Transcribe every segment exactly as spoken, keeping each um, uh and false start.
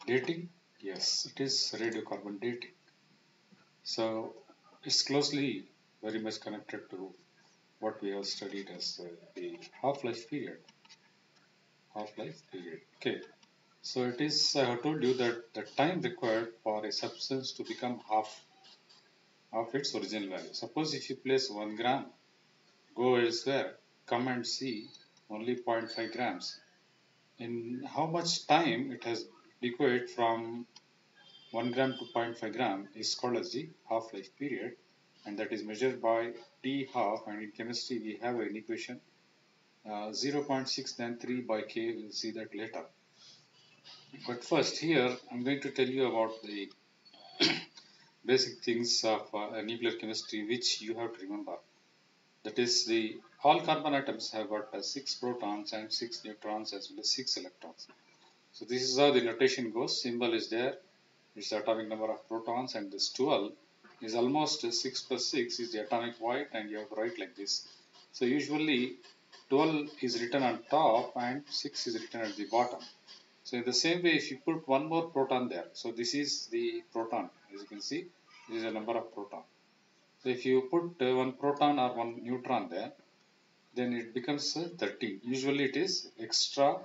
Dating? Yes, it is radiocarbon dating. So it's closely very much connected to what we have studied as uh, the half-life period. Half-life period. Okay. So it is, I have told you that the time required for a substance to become half of its original value. Suppose if you place one gram, go elsewhere, come and see only zero point five grams. In how much time it has decayed from one gram to zero point five gram is called as the half-life period, and that is measured by T half, and in chemistry we have an equation uh, zero point six nine three by K. We'll see that later. But first here I'm going to tell you about the basic things of uh, nuclear chemistry which you have to remember. That is, the all carbon atoms have got uh, six protons and six neutrons as well as six electrons. So this is how the notation goes. Symbol is there. It's the atomic number of protons, and this twelve is almost uh, six plus six is the atomic weight, and you have to write like this. So usually twelve is written on top and six is written at the bottom. So in the same way, if you put one more proton there, so this is the proton, as you can see, this is the number of proton. So if you put uh, one proton or one neutron there, then it becomes uh, thirteen. Usually it is extra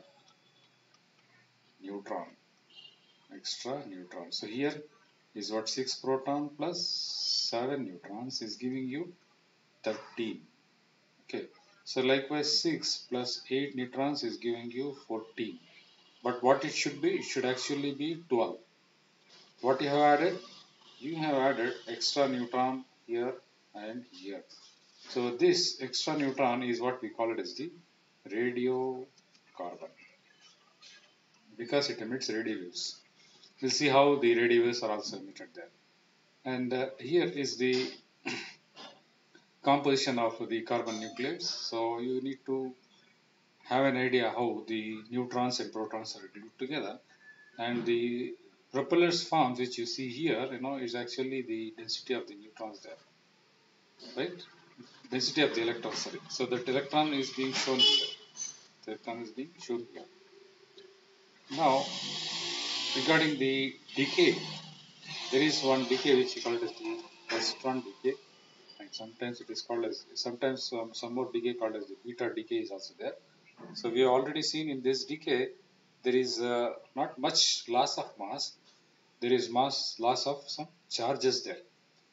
neutron, extra neutron. So here is what six proton plus seven neutrons is giving you thirteen. Okay. So likewise six plus eight neutrons is giving you fourteen. But what it should be, it should actually be twelve. What you have added? You have added extra neutron here and here. So this extra neutron is what we call it as the radiocarbon, because it emits radio waves. We'll see how the radio waves are also emitted there. And uh, here is the composition of the carbon nucleides. So you need to have an idea how the neutrons and protons are glued together. And the propellers forms which you see here, you know, is actually the density of the neutrons there, right? Density of the electrons, sorry. So that electron is being shown here. The electron is being shown here. Now, regarding the decay, there is one decay which we call it as the positron decay, and sometimes it is called as, sometimes um, some more decay called as the beta decay is also there. So we have already seen in this decay, there is uh, not much loss of mass, there is mass loss of some charges there.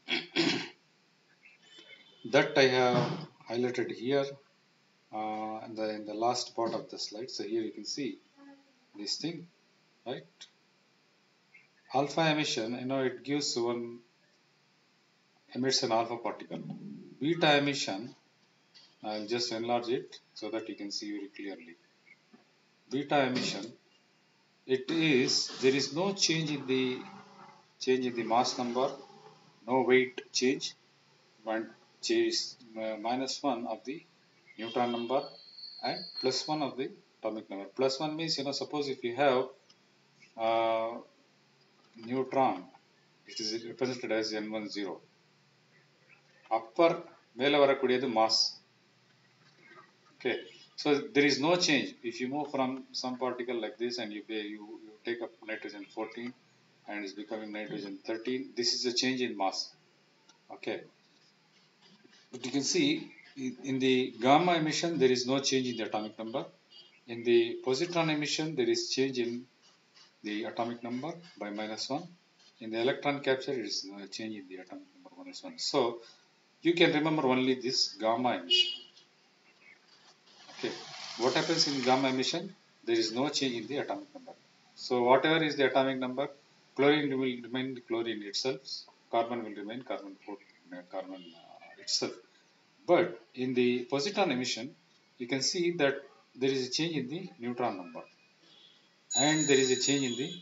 That I have highlighted here uh, in, the, in the last part of the slide. So here you can see this thing, right? Alpha emission, you know, it gives one, emits an alpha particle. Beta emission, I'll just enlarge it so that you can see very clearly. Beta emission, it is, there is no change in the change in the mass number, no weight change, one change uh, minus one of the neutron number and plus one of the atomic number. Plus one means, you know, suppose if you have uh, neutron, it is represented as N ten. Upper ಮೇಲೆ ಬರக்கூடிಯದು mass. Okay, so there is no change. If you move from some particle like this and you, you, you take up nitrogen fourteen and it's becoming nitrogen thirteen, this is a change in mass. Okay, but you can see in the gamma emission there is no change in the atomic number. In the positron emission there is change in the atomic number by minus one. In the electron capture it is a change in the atomic number minus one. So you can remember only this gamma emission. Okay, what happens in gamma emission? There is no change in the atomic number. So whatever is the atomic number, chlorine will remain chlorine itself, carbon will remain carbon carbon uh, itself. But in the positron emission, you can see that there is a change in the neutron number and there is a change in the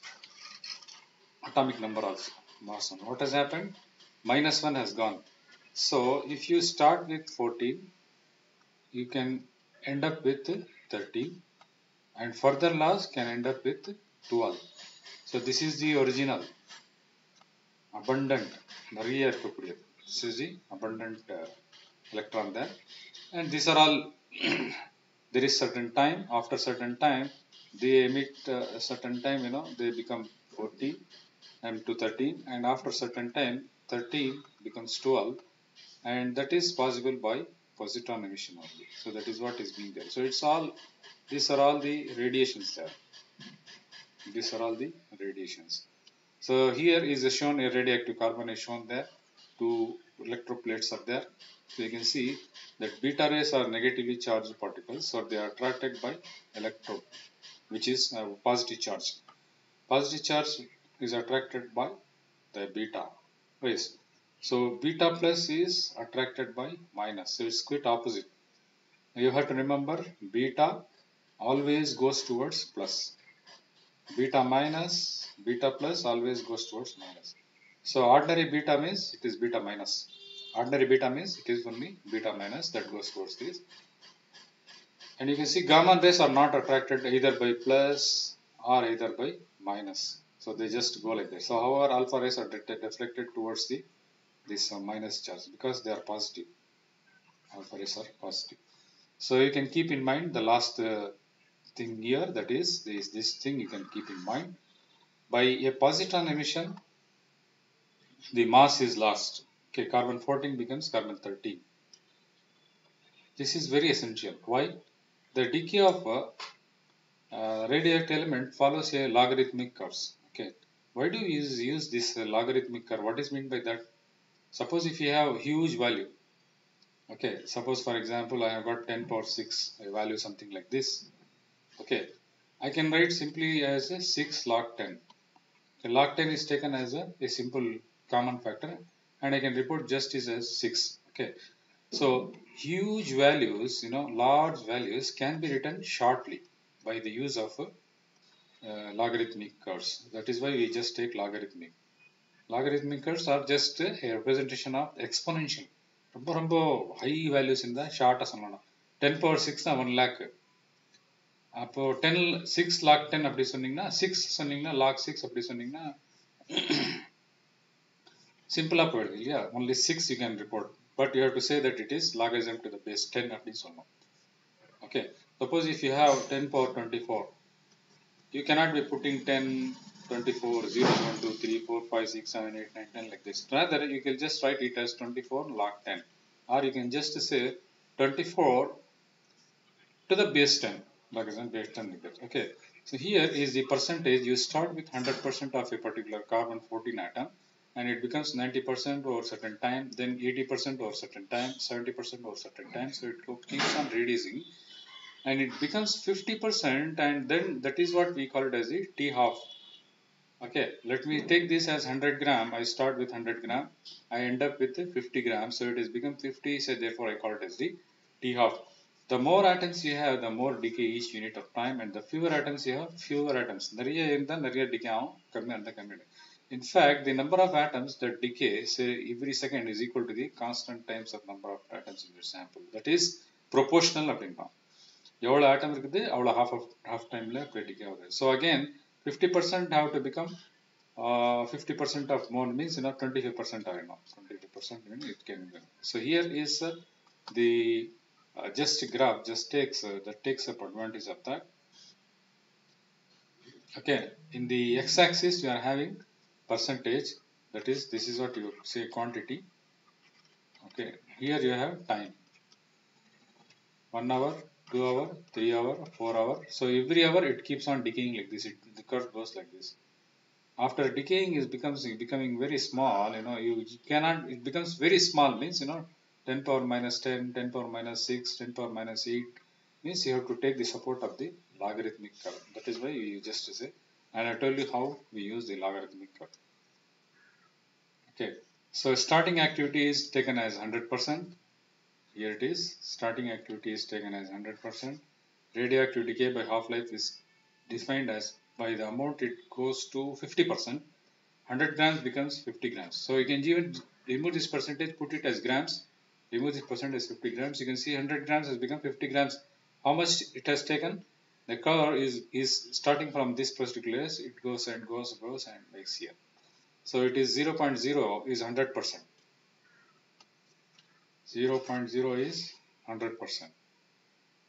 atomic number also. Mass one. What has happened? Minus one has gone. So if you start with fourteen, you can end up with thirteen, and further loss can end up with twelve. So this is the original abundant. This is the abundant uh, electron there, and these are all there is certain time, after certain time they emit uh, a certain time, you know, they become fourteen and to thirteen, and after certain time thirteen becomes twelve, and that is possible by positron emission only. So that is what is being there. So it's all, these are all the radiations there. These are all the radiations. So here is shown a radioactive carbon is shown there. Two electroplates are there. So you can see that beta rays are negatively charged particles, so they are attracted by electrode, which is a positive charge. Positive charge is attracted by the beta rays. So beta plus is attracted by minus. So it's quite opposite. You have to remember beta always goes towards plus. Beta minus, beta plus always goes towards minus. So ordinary beta means it is beta minus. Ordinary beta means it is only beta minus that goes towards this. And you can see gamma rays are not attracted either by plus or either by minus. So they just go like that. So however alpha rays are deflected towards the this uh, minus charge because they are positive. Alpha rays are positive. So you can keep in mind the last uh, thing here, that is this, this thing you can keep in mind. By a positron emission, the mass is lost. Okay, carbon fourteen becomes carbon thirteen. This is very essential. Why? The decay of a uh, radioactive element follows a logarithmic curves. Okay, why do you use, use this uh, logarithmic curve? What is meant by that? Suppose if you have huge value. Okay, suppose for example I have got ten power six, a value something like this. Okay, I can write simply as a six log ten. So log ten is taken as a, a simple common factor, and I can report just as, as six. Okay, so huge values, you know, large values can be written shortly by the use of uh, logarithmic curves. That is why we just take logarithmic. Logarithmic curves are just a representation of exponential. ரொம்ப ரொம்ப high values in the short சொல்லணும். ten power six na one lakh. அப்போ ten six log ten அப்படி சொன்னீங்கன்னா six சொன்னீங்கன்னா log six அப்படி சொன்னீங்கன்னா சிம்பிளா போயிடுது இல்லையா? Only six you can report, but you have to say that it is logarithm to the base ten அப்படின்னு சொல்லணும். Okay, suppose if you have ten power twenty-four, you cannot be putting ten, twenty-four, zero, one, two, three, four, five, six, seven, eight, nine, ten like this. Rather, you can just write it as twenty-four log ten, or you can just say twenty-four to the base ten, logarithm base ten like that. Okay, so here is the percentage. You start with one hundred percent of a particular carbon fourteen atom, and it becomes ninety percent over certain time, then eighty percent over certain time, seventy percent over certain time. So it keeps on reducing, and it becomes fifty percent, and then that is what we call it as the T half. Okay, let me take this as one hundred gram. I start with one hundred gram, I end up with fifty grams, so it has become fifty, so therefore I call it as the T half. The more atoms you have, the more decay each unit of time, and the fewer atoms you have, fewer atoms. நிறைய இருந்தா நிறைய decay ஆகும், கம்மியா இருந்தா கம்மியா. In fact, the number of atoms that decay, say every second, is equal to the constant times of number of atoms in your sample. That is proportional அப்படின்னா. எவ்வளோ ஆட்டம் இருக்குது அவ்வளோ half of half timeல decay ஆகுது. So again, fifty percent have to become uh, fifty percent of more means, you know, twenty-five percent ஆகிடும். twenty-five percent it can be. So here is uh, the uh, just graph just takes uh, that takes up advantage of that. Okay, in the x-axis you are having percentage, that is, this is what you say quantity. Okay, here you have time, one hour, two hour, three hour, four hour. So every hour it keeps on decaying like this. It, the curve goes like this. After decaying is becomes becoming very small, you know, you cannot, it becomes very small means, you know, ten power minus ten, ten power minus six, ten power minus eight, means you have to take the support of the logarithmic curve. That is why we just say, and I told you how we use the logarithmic curve. Okay, so starting activity is taken as one hundred percent. Here it is, starting activity is taken as one hundred percent. Radioactive decay by half-life is defined as by the amount it goes to fifty percent. one hundred grams becomes fifty grams. So you can even remove this percentage, put it as grams, remove this percentage as fifty grams. You can see one hundred grams has become fifty grams. How much it has taken? The curve is, is starting from this particular, it goes and goes, goes and makes here. So it is zero point zero is one hundred percent. zero point zero is one hundred percent.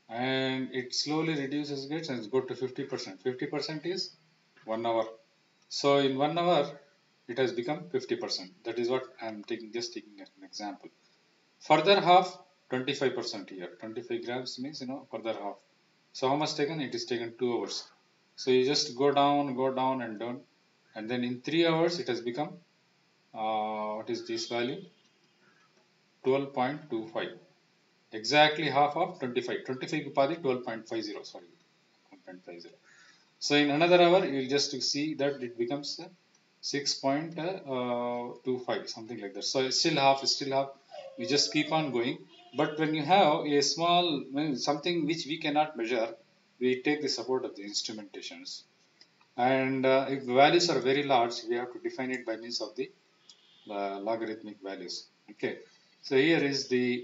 and it slowly reduces gets and go to fifty percent. fifty percent is one hour. So in one hour, it has become fifty percent. That is what I am taking, just taking an example. Further half, twenty-five percent here. twenty-five grams means, you know, further half. So how much taken? It is taken two hours. So you just go down, go down and down. And then in three hours, it has become, uh, what is this value? twelve point two five. Exactly half of twenty-five. twenty-five upadi twelve point five zero. Sorry. twelve point five zero. So in another hour, you will just see that it becomes six point two five, something like that. So it's still half, still half. We just keep on going. But when you have a small, something which we cannot measure, we take the support of the instrumentations. And uh, if the values are very large, we have to define it by means of the uh, logarithmic values. Okay. So here is the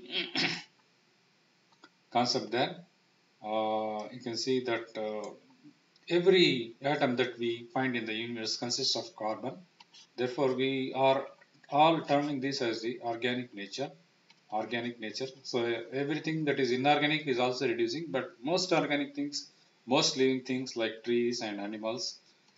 concept there. Uh, you can see that uh, every atom that we find in the universe consists of carbon. Therefore, we are all terming this as the organic nature. Organic nature. So everything that is inorganic is also reducing, but most organic things, most living things like trees and animals,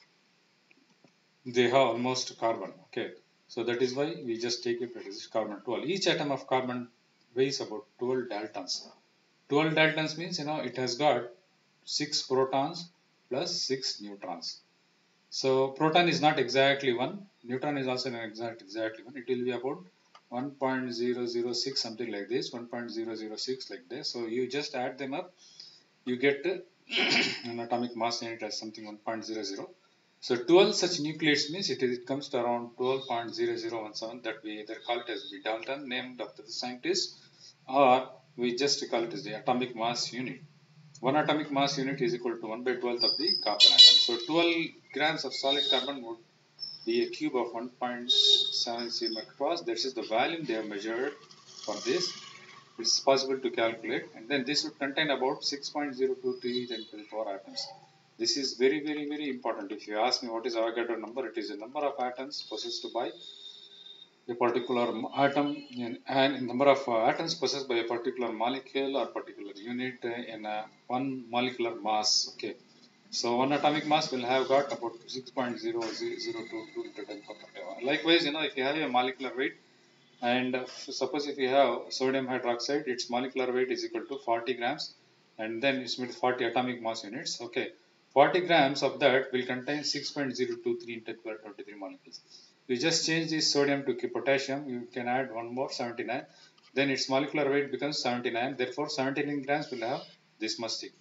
they have almost carbon. Okay. So that is why we just take it as carbon twelve. Each atom of carbon weighs about twelve daltons. twelve daltons means, you know, it has got six protons plus six neutrons. So proton is not exactly one, neutron is also not exact exactly one. It will be about one point zero zero six, something like this, one point zero zero six like this. So you just add them up, you get an atomic mass unit as something one point zero zero. So twelve such nucleates means it, is, it comes to around twelve point zero zero one seven, that we either call it as the Dalton, named after the scientist, or we just call it as the atomic mass unit. One atomic mass unit is equal to one by twelfth of the carbon atom. So twelve grams of solid carbon would be a cube of one point seven C micropass. This is the volume they have measured for this. It's possible to calculate, and then this would contain about six point zero two three ten to the power atoms. This is very, very, very important. If you ask me what is Avogadro number, it is the number of atoms possessed by a particular atom in, and number of uh, atoms possessed by a particular molecule or particular unit uh, in uh, one molecular mass. Okay, so one atomic mass will have got about six point zero zero two two into ten power. Likewise, you know, if you have a molecular weight, and uh, suppose if you have sodium hydroxide, its molecular weight is equal to forty grams, and then it's made forty atomic mass units. Okay, forty grams of that will contain six point zero two three into ten twenty-three molecules. You just change this sodium to potassium, you can add one more, seventy-nine. Then its molecular weight becomes seventy-nine. Therefore, seventy-nine grams will have this much thing.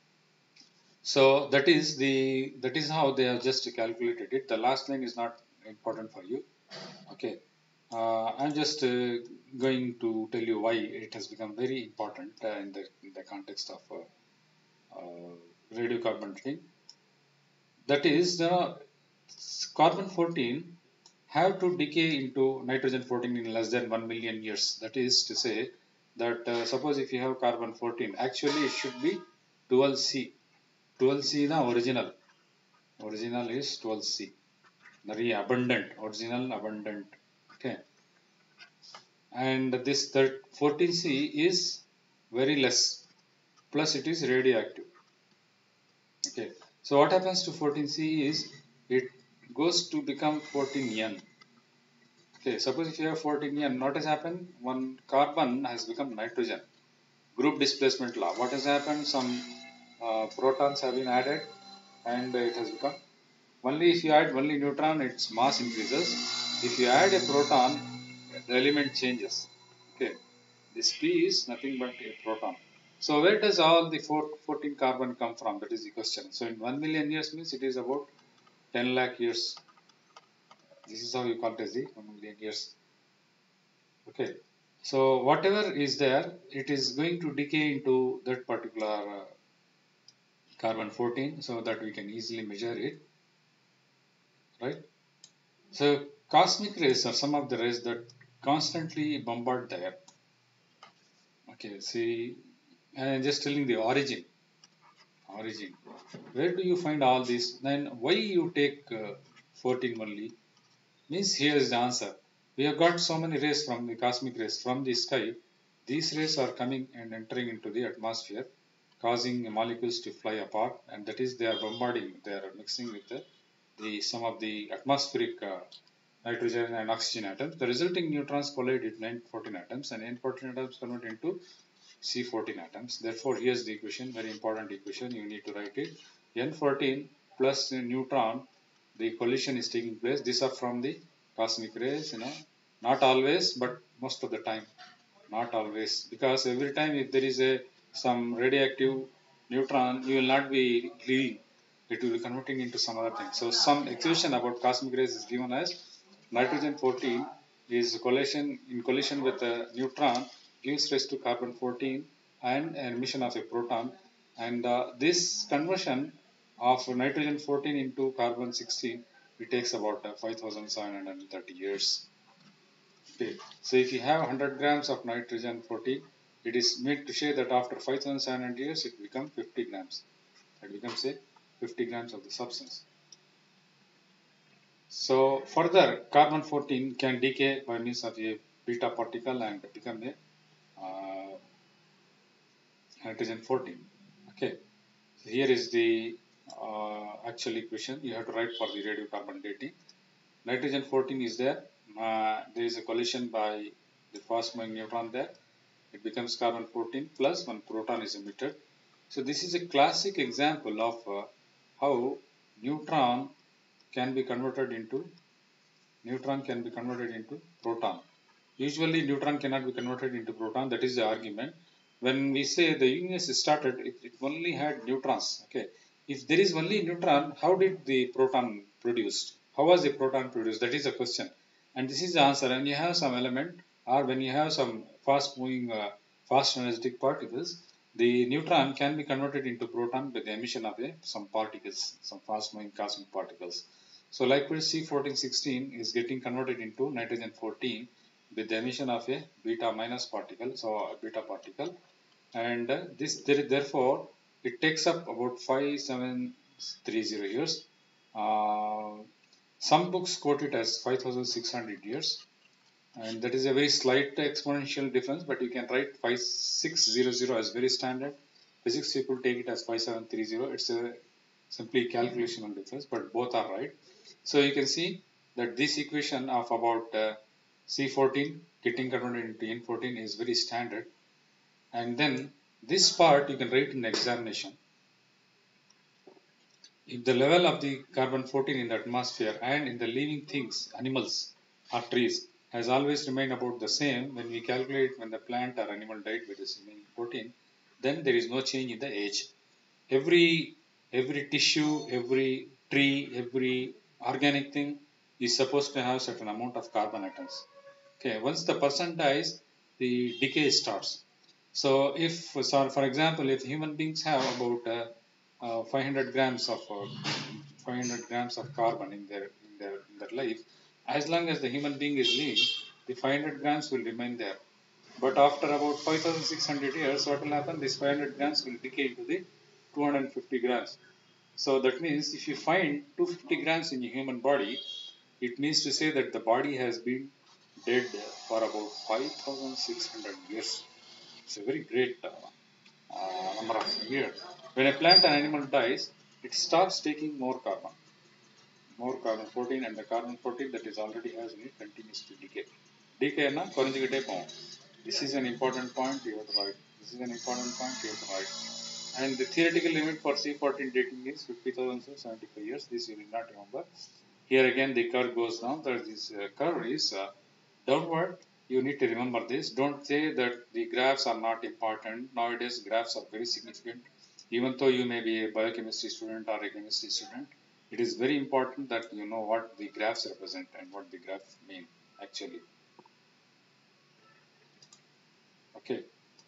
So that is the that is how they have just calculated it. The last line is not important for you. Okay, uh, I'm just uh, going to tell you why it has become very important uh, in the in the context of uh, uh, radiocarbon thing. That is, the carbon fourteen have to decay into nitrogen fourteen in less than one million years. That is to say that uh, suppose if you have carbon fourteen, actually it should be twelve C. twelve C is the original. Original is twelve C. Very abundant. Original abundant. Okay. And this fourteen C is very less. Plus it is radioactive. Okay. So what happens to fourteen C is it goes to become fourteen N. Okay, suppose if you have fourteen N, what has happened? One carbon has become nitrogen. Group displacement law. What has happened? Some uh, protons have been added and it has become. Only if you add only neutron, its mass increases. If you add a proton, the element changes. Okay, this P is nothing but a proton. So where does all the four, fourteen carbon come from? That is the question. So in one million years means it is about ten lakh years. This is how you call it as the one million years. Okay. So whatever is there, it is going to decay into that particular uh, carbon fourteen, so that we can easily measure it, right? So cosmic rays are some of the rays that constantly bombard the Earth. Okay, see, I'm just telling the origin. Origin. Where do you find all this? Then why you take uh, fourteen only? Means here is the answer. We have got so many rays from the cosmic rays from the sky. These rays are coming and entering into the atmosphere. causing molecules to fly apart, and that is they are bombarding, they are mixing with the, the some of the atmospheric uh, nitrogen and oxygen atoms. The resulting neutrons collide with N fourteen atoms, and N fourteen atoms convert into C fourteen atoms. Therefore, here's the equation, very important equation, you need to write it. N fourteen plus neutron, the collision is taking place. These are from the cosmic rays, you know, not always, but most of the time. Not always, because every time if there is a some radioactive neutron, you will not be leaving. It will be converting into some other thing. So some expression about cosmic rays is given as nitrogen fourteen is collision in collision with a neutron gives rise to carbon fourteen and an emission of a proton, and uh, this conversion of nitrogen fourteen into carbon sixteen, it takes about uh, five thousand seven hundred thirty years. Okay. So if you have one hundred grams of nitrogen fourteen, it is made to say that after five thousand seven hundred years it becomes fifty grams. It becomes a fifty grams of the substance. So further, carbon fourteen can decay by means of a beta particle and become a uh, nitrogen fourteen. Okay. So here is the uh, actual equation you have to write for the radiocarbon dating. Nitrogen fourteen is there. Uh, there is a collision by the fast moving neutron there. It becomes carbon fourteen plus one proton is emitted. So this is a classic example of uh, how neutron can be converted into neutron can be converted into proton. Usually neutron cannot be converted into proton. That is the argument. When we say the universe started, it, it only had neutrons. Okay, if there is only neutron, how did the proton produced? How was the proton produced? That is the question. And this is the answer. And you have some element, or when you have some fast moving, uh, fast energetic particles, the neutron can be converted into proton by the emission of a, some particles, some fast moving cosmic particles. So likewise C fourteen sixteen is getting converted into nitrogen fourteen with the emission of a beta minus particle, so a beta particle, and uh, this there, therefore it takes up about five seven three zero years. Uh, some books quote it as five thousand six hundred years, and that is a very slight exponential difference, but you can write five six zero zero as very standard. Physics people take it as five seven three zero. It's a simply calculational difference, but both are right. So you can see that this equation of about uh, C fourteen getting converted into N fourteen is very standard, and then this part you can write in the examination. If the level of the carbon fourteen in the atmosphere and in the living things, animals or trees, has always remained about the same when we calculate when the plant or animal died with this fourteen, then there is no change in the age. Every every tissue, every tree, every organic thing is supposed to have certain amount of carbon atoms. Okay, once the person dies, the decay starts. So if, so for example, if human beings have about uh, uh, five hundred grams of uh, five hundred grams of carbon in their in their in their life, as long as the human being is living, the five hundred grams will remain there. But after about five thousand six hundred years, what will happen? This five hundred grams will decay into the two hundred fifty grams. So that means if you find two hundred fifty grams in your human body, it means to say that the body has been dead for about five thousand six hundred years. It's a very great uh, uh, number of years. When a plant or animal dies, it starts taking more carbon, more carbon fourteen, and the carbon fourteen that is already has in it continues to decay. Decay na kurinjikite povum. This is an important point you have to write. This is an important point you have to write. And the theoretical limit for C fourteen dating is fifty thousand seventy-five years. This you will not remember. Here again the curve goes down. That this uh, curve is uh, downward. You need to remember this. Don't say that the graphs are not important. Nowadays graphs are very significant. Even though you may be a biochemistry student or a chemistry student, it is very important that you know what the graphs represent and what the graphs mean actually. Okay.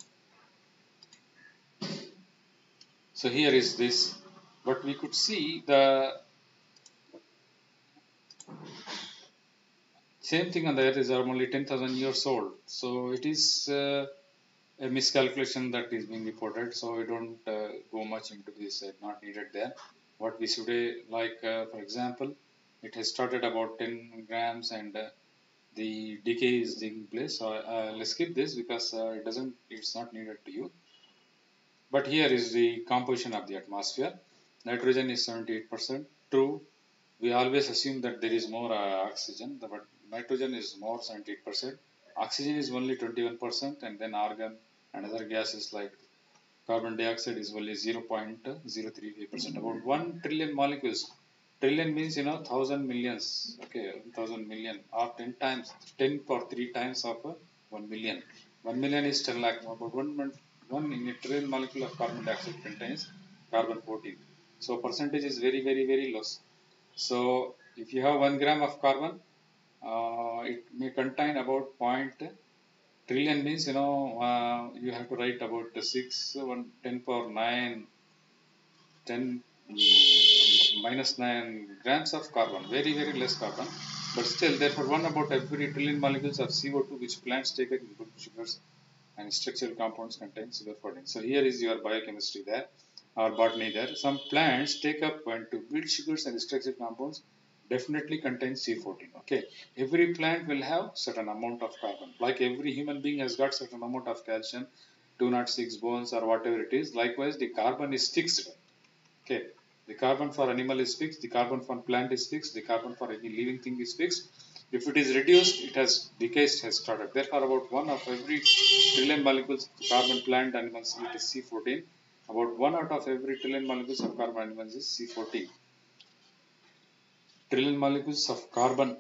So here is this, but we could see the same thing on the earth is only ten thousand years old. So it is uh, a miscalculation that is being reported. So we don't uh, go much into this, uh, not needed there. What we should uh, like, uh, for example, it has started about ten grams and uh, the decay is taking place. So uh, let's skip this because uh, it doesn't, it's not needed to you. But here is the composition of the atmosphere. Nitrogen is seventy-eight percent. True, we always assume that there is more uh, oxygen, but nitrogen is more seventy-eight percent. Oxygen is only twenty-one percent, and then argon and other gases like carbon dioxide is only zero point zero three five percent. About one trillion molecules. Trillion means, you know, thousand millions. Okay, thousand million or ten times, ten for three times of uh, one million. One million is ten lakh. About one, mon- one in a trillion molecule of carbon dioxide contains carbon fourteen. So percentage is very, very, very low. So if you have one gram of carbon, uh, it may contain about point trillion means, you know, uh, you have to write about the six, one, ten power nine, ten mm, minus nine grams of carbon, very, very less carbon. But still, therefore, one about every trillion molecules of C O two which plants take it, including sugars and structural compounds, contain sugar fourteen. So here is your biochemistry there, or botany there. Some plants take up and to build sugars and structural compounds definitely contain C fourteen. Okay, every plant will have certain amount of carbon. Like every human being has got certain amount of calcium, two hundred six bones or whatever it is. Likewise, the carbon is fixed. Okay, the carbon for animal is fixed, the carbon for plant is fixed, the carbon for any living thing is fixed. If it is reduced, it has decayed, has started. Therefore, about one of every trillion molecules of carbon plant animals it is C fourteen. About one out of every trillion molecules of carbon animals is C fourteen. Trillion molecules of carbon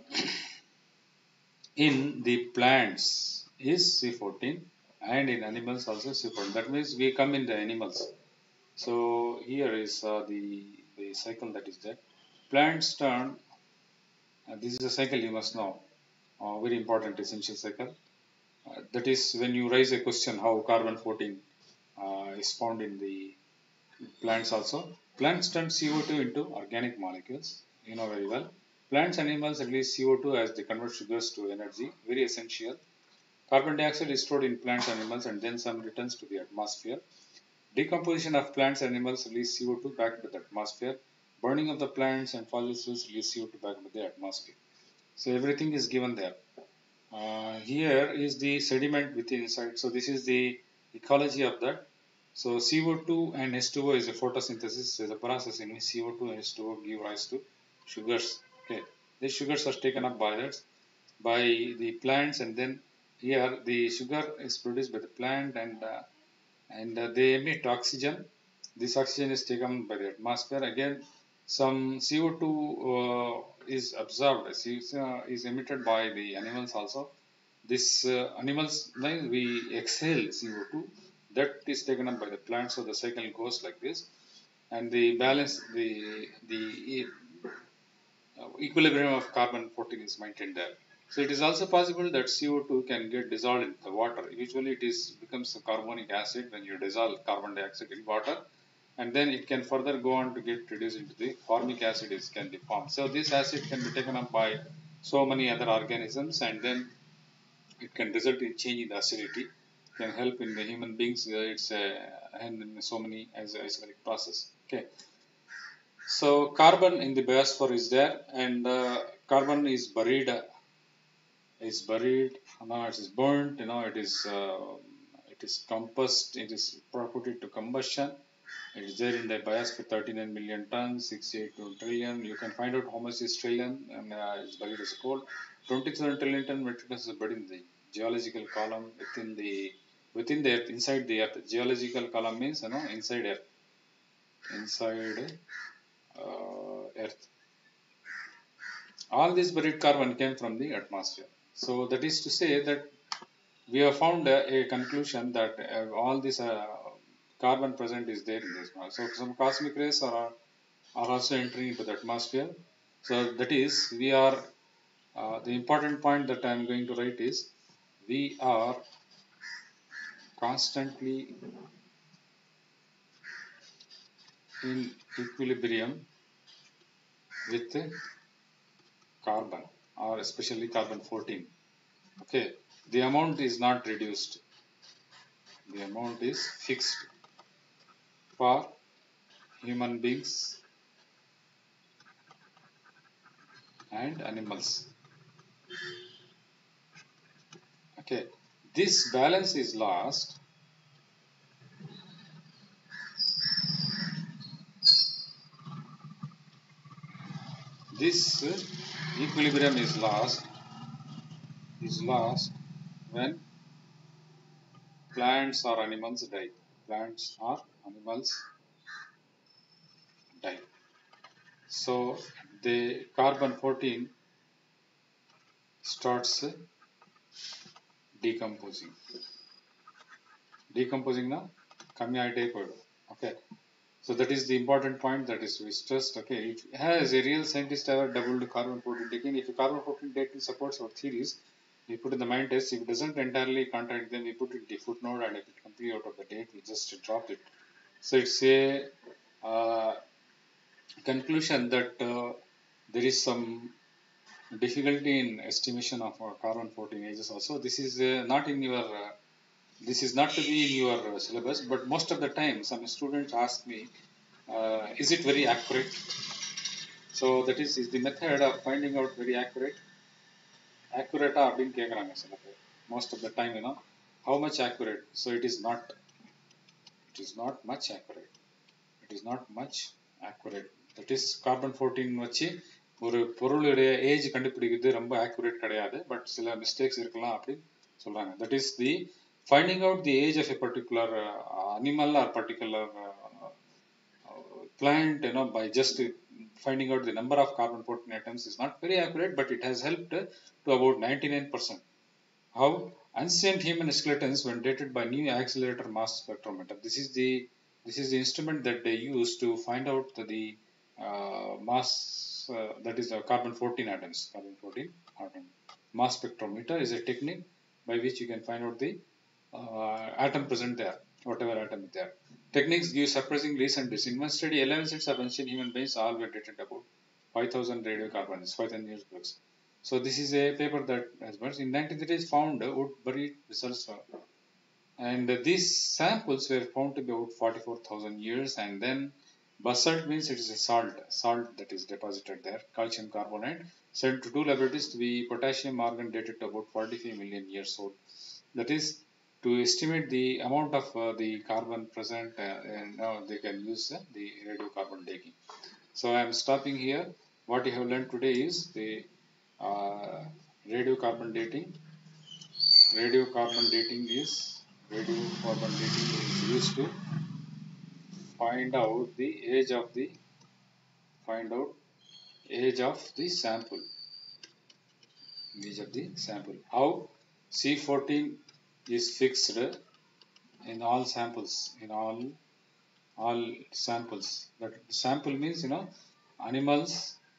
in the plants is C fourteen, and in animals also C fourteen. That means we come in the animals. So here is uh, the, the cycle that is there. Plants turn, uh, this is a cycle you must know, uh, very important essential cycle. Uh, that is when you raise a question how carbon fourteen uh, is found in the plants also. Plants turn C O two into organic molecules, you know very well. Plants and animals release C O two as they convert sugars to energy, very essential. Carbon dioxide is stored in plants and animals and then some returns to the atmosphere. Decomposition of plants and animals release C O two back into the atmosphere. Burning of the plants and fossil fuels release C O two back into the atmosphere. So everything is given there. Uh, here is the sediment within inside. So this is the ecology of that. So C O two and H two O is a photosynthesis, is a process in which C O two and H two O give rise to sugars. Okay, these sugars are taken up by that by the plants, and then here the sugar is produced by the plant, and uh, and uh, they emit oxygen. This oxygen is taken by the atmosphere. Again, some C O two uh, is absorbed, uh, is emitted by the animals also. This uh, animals, like we exhale C O two, that is taken up by the plant. So the cycle goes like this, and the balance, the the uh, equilibrium of carbon fourteen is maintained there. So it is also possible that C O two can get dissolved in the water. Usually it is becomes a carbonic acid when you dissolve carbon dioxide in water, and then it can further go on to get reduced into the formic acid is can be formed. So this acid can be taken up by so many other organisms, and then it can result in change in the acidity. Can help in the human beings. Uh, it's a and in so many as a isomeric process. Okay. So carbon in the biosphere is there, and uh, carbon is buried, uh, is buried. Now it is burnt. You know, it is uh, it is combust. It is put into combustion. It is there in the biosphere, thirty-nine million tons, sixty-eight trillion. You can find out how much is trillion, and uh, it's buried as coal. twenty-seven trillion ton metric tons is buried in the geological column within the within the earth, inside the earth. Geological column means, you know, inside earth, inside uh, earth. All this buried carbon came from the atmosphere. So that is to say that we have found a, a conclusion that uh, all this uh, carbon present is there in this mass. So some cosmic rays are, are also entering into the atmosphere. So that is, we are, uh, the important point that I am going to write is, we are constantly in equilibrium with carbon, or especially carbon fourteen. Okay, the amount is not reduced, the amount is fixed for human beings and animals. Okay, this balance is lost this uh, equilibrium is lost is lost when plants or animals die. Plants or animals die. So the carbon fourteen starts uh, decomposing. Decomposing na kami aite kodu. Okay. So that is the important point that is we stressed. Okay, if has a real scientist ever doubled carbon fourteen dating? If a carbon fourteen dating supports our theories, we put in the mind test. If it doesn't entirely contradict them, we put it in the footnote, and if it completely out of the date, we just drop it. So it's a uh, conclusion that uh, there is some difficulty in estimation of our carbon fourteen ages also. This is uh, not in your uh, this is not to be in your uh, syllabus, but most of the time some students ask me, uh, is it very accurate? So that is, is the method of finding out very accurate. Accurate அப்படின்னு கேக்குறாங்க சில பேர். Most of the time, you know, how much accurate? So it is not. It is not much accurate. It is not much accurate. That is carbon fourteen வச்சு ஒரு பொருளுடைய age கண்டுபிடிக்கிறது ரொம்ப accurate கிடையாது, பட் சில மிஸ்டேக்ஸ் இருக்கலாம் அப்படி சொல்றாங்க. That is the finding out the age of a particular uh, animal or particular uh, uh, plant, you know, by just finding out the number of carbon fourteen atoms is not very accurate, but it has helped uh, to about ninety-nine percent. How ancient human skeletons when dated by new accelerator mass spectrometer. This is the this is the instrument that they use to find out the, the uh, mass uh, that is the carbon fourteen atoms. Carbon fourteen atom mass spectrometer is a technique by which you can find out the uh, atom present there, whatever atom is there. Techniques give surprising recent this. In one study, eleven sets of ancient human beings all were dated about five thousand radiocarbons, five thousand years ago. So this is a paper that has been in nineteen thirties found uh, wood buried results, uh, and uh, these samples were found to be about forty-four thousand years. And then basalt means it is a salt, salt that is deposited there, calcium carbonate, sent to two laboratories to be potassium argon dated to about forty-five million years old. That is to estimate the amount of uh, the carbon present, uh, and now they can use uh, the radiocarbon dating. So I am stopping here. What you have learned today is the uh, radiocarbon dating. Radiocarbon dating is radiocarbon dating is used to find out the age of the find out age of the sample. Age of the sample. How C fourteen is fixed in all samples, in all all samples. That sample means, you know, animals,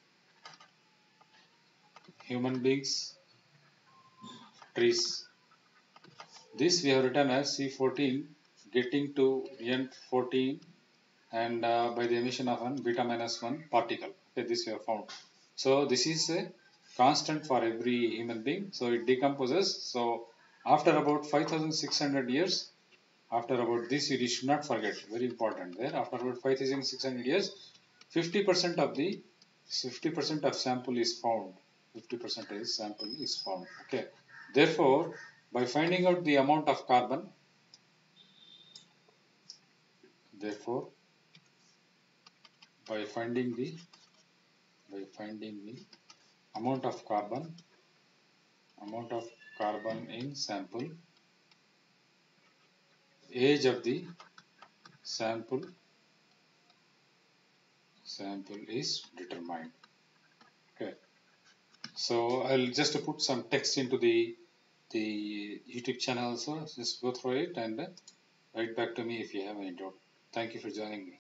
human beings, trees. This we have written as C fourteen getting to N fourteen, and uh, by the emission of one beta minus one particle. Okay, this we have found. So this is a constant for every human being. So it decomposes. So after about five thousand six hundred years, after about this, you should not forget, very important there, after about five thousand six hundred years, fifty percent of the fifty percent of sample is found. fifty percent is sample is found. Okay. Therefore, by finding out the amount of carbon, therefore, by finding the by finding the amount of carbon, amount of carbon in sample, age of the sample, sample is determined. Okay. So I'll just put some text into the the YouTube channel also. Just go through it and write back to me if you have any doubt. Thank you for joining me.